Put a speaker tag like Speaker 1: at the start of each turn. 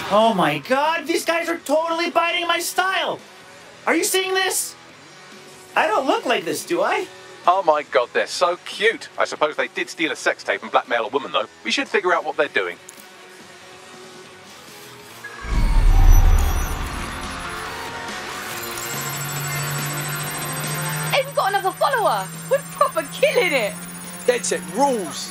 Speaker 1: Oh my god, these guys are totally biting my style! Are you seeing this? I don't look like this, do I?
Speaker 2: Oh my god, they're so cute. I suppose they did steal a sex tape and blackmail a woman, though. We should figure out what they're doing.
Speaker 3: Hey, we've got another follower! We're proper killing it!
Speaker 4: Dedsec rules!